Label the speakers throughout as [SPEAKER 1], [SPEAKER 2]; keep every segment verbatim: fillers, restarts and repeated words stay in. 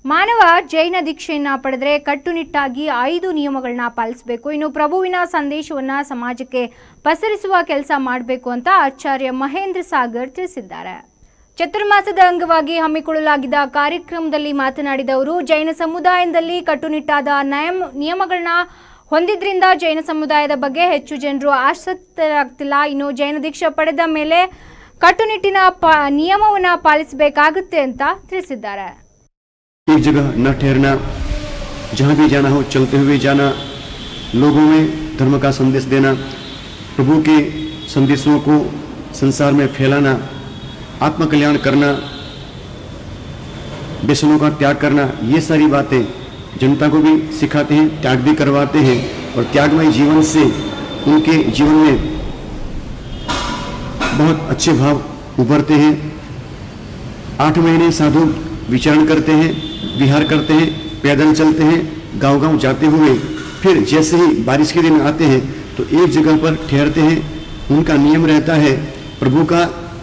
[SPEAKER 1] ಮಾನವ ಜೈನ ದೀಕ್ಷೆಯನ್ನ ಪಡೆದರೆ ಕಟ್ಟುನಿಟ್ಟಾಗಿ ಐದು ನಿಯಮಗಳನ್ನ ಪಾಲಿಸಬೇಕು. ಇನ್ನು ಪ್ರಭುವಿನ ಸಂದೇಶವನ್ನ ಸಮಾಜಕ್ಕೆ ಪಸರಿಸುವ ಕೆಲಸ ಮಾಡಬೇಕು ಅಂತ ಆಚಾರ್ಯ ಮಹೇಂದ್ರ ಸಾಗರ್ ತಿಳಿಸಿದ್ದಾರೆ. ಚತುರ್ಮಾಸದ ಅಂಗವಾಗಿ ಹಮ್ಮಿಕೊಳ್ಳಲಾಗಿದ್ದ ಕಾರ್ಯಕ್ರಮದಲ್ಲಿ ಮಾತನಾಡಿದ ಅವರು, ಜೈನ ಸಮುದಾಯದಲ್ಲಿ ಕಟ್ಟುನಿಟ್ಟಾದ ನಿಯಮಗಳನ್ನ ಹೊಂದಿದ್ರಿಂದ ಜೈನ ಸಮುದಾಯದ ಬಗ್ಗೆ ಹೆಚ್ಚು ಜನರು ಆಸಕ್ತರಾಗ್ತಿಲ್ಲ. ಇನ್ನು ಜೈನ ದೀಕ್ಷೆ ಪಡೆದ ಮೇಲೆ ಕಟ್ಟುನಿಟ್ಟಿನ ನಿಯಮವನ್ನ ಪಾಲಿಸಬೇಕಾಗುತ್ತೆ ಅಂತ ತಿಳಿಸಿದ್ದಾರೆ.
[SPEAKER 2] एक जगह न ठहरना, जहाँ भी जाना हो चलते हुए जाना, लोगों में धर्म का संदेश देना, प्रभु के संदेशों को संसार में फैलाना, आत्मकल्याण करना, व्यसनों का त्याग करना, ये सारी बातें जनता को भी सिखाते हैं, त्याग भी करवाते हैं और त्यागमय जीवन से उनके जीवन में बहुत अच्छे भाव उभरते हैं। आठ महीने साधु विचरण करते हैं, विहार करते हैं, पैदल चलते हैं, गांव-गांव जाते हुए फिर जैसे ही बारिश के दिन आते हैं तो एक जगह पर ठहरते हैं। उनका नियम रहता है, प्रभु का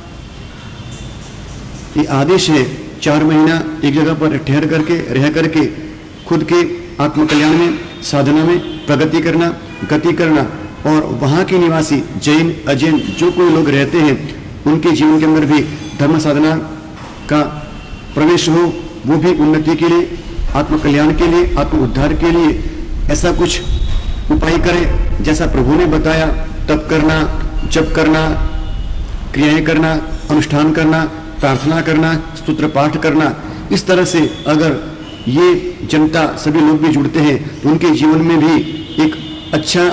[SPEAKER 2] ये आदेश है, चार महीना एक जगह पर ठहर करके रह करके खुद के आत्मकल्याण में, साधना में प्रगति करना, गति करना और वहाँ के निवासी जैन अजैन जो कोई लोग रहते हैं उनके जीवन के अंदर भी धर्म साधना का प्रवेश हो, वो भी उन्नति के लिए, आत्मकल्याण के लिए, आत्म उद्धार के लिए ऐसा कुछ उपाय करें जैसा प्रभु ने बताया। तप करना, जप करना, क्रियाएं करना, अनुष्ठान करना, प्रार्थना करना, स्तोत्र पाठ करना, इस तरह से अगर ये जनता सभी लोग भी जुड़ते हैं तो उनके जीवन में भी एक अच्छा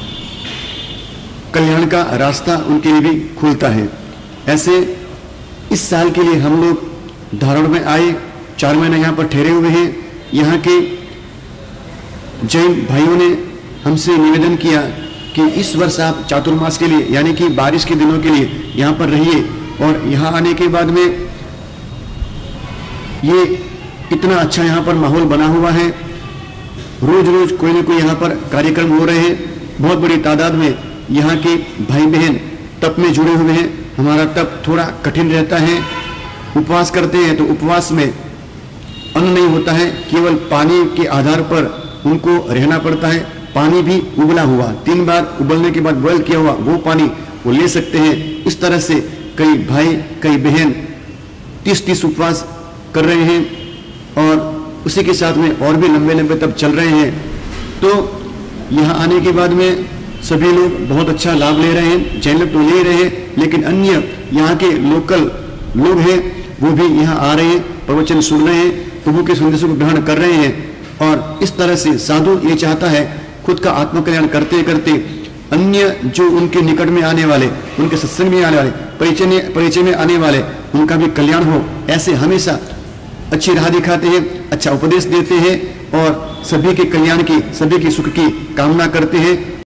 [SPEAKER 2] कल्याण का रास्ता उनके लिए भी खुलता है। ऐसे इस साल के लिए हम लोग धारण में आए, चार महीने यहाँ पर ठहरे हुए हैं। यहाँ के जैन भाइयों ने हमसे निवेदन किया कि इस वर्ष आप चातुर्मास के लिए यानी कि बारिश के दिनों के लिए यहाँ पर रहिए और यहाँ आने के बाद में ये इतना अच्छा यहाँ पर माहौल बना हुआ है, रोज रोज कोई ना कोई यहाँ पर कार्यक्रम हो रहे हैं। बहुत बड़ी तादाद में यहाँ के भाई बहन तप में जुड़े हुए हैं। हमारा तप थोड़ा कठिन रहता है, उपवास करते हैं तो उपवास में अन्न नहीं होता है, केवल पानी के आधार पर उनको रहना पड़ता है। पानी भी उबला हुआ, तीन बार उबलने के बाद बॉयल किया हुआ वो पानी वो ले सकते हैं। इस तरह से कई भाई कई बहन तीस तीस उपवास कर रहे हैं और उसी के साथ में और भी लंबे लंबे तब चल रहे हैं। तो यहाँ आने के बाद में सभी लोग बहुत अच्छा लाभ ले रहे हैं, जैन लोग तो ले रहे हैं, लेकिन अन्य यहाँ के लोकल लोग हैं वो भी यहाँ आ रहे हैं, प्रवचन सुन रहे हैं, प्रभु के संदेशों को ग्रहण कर रहे हैं। और इस तरह से साधु ये चाहता है खुद का आत्मकल्याण करते करते अन्य जो उनके निकट में आने वाले, उनके सत्संग में आने वाले, परिचय में परिचय में आने वाले, उनका भी कल्याण हो। ऐसे हमेशा अच्छी राह दिखाते हैं, अच्छा उपदेश देते हैं और सभी के कल्याण की, सभी के सुख की कामना करते हैं।